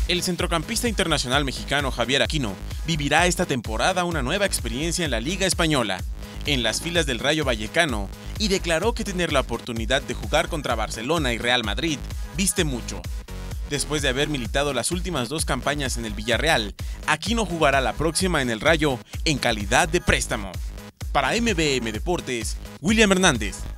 El centrocampista internacional mexicano Javier Aquino vivirá esta temporada una nueva experiencia en la Liga Española, en las filas del Rayo Vallecano, y declaró que tener la oportunidad de jugar contra Barcelona y Real Madrid viste mucho. Después de haber militado las últimas 2 campañas en el Villarreal, Aquino jugará la próxima en el Rayo en calidad de préstamo. Para MBM Deportes, William Hernández.